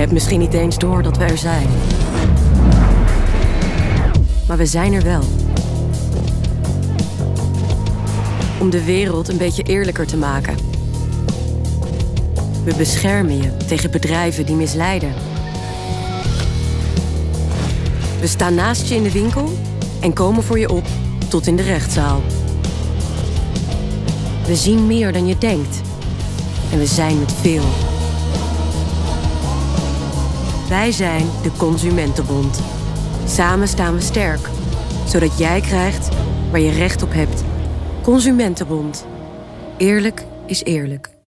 hebt misschien niet eens door dat we er zijn. Maar we zijn er wel. Om de wereld een beetje eerlijker te maken. We beschermen je tegen bedrijven die misleiden. We staan naast je in de winkel en komen voor je op tot in de rechtszaal. We zien meer dan je denkt. En we zijn met veel. Wij zijn de Consumentenbond. Samen staan we sterk, zodat jij krijgt waar je recht op hebt. Consumentenbond. Eerlijk is eerlijk.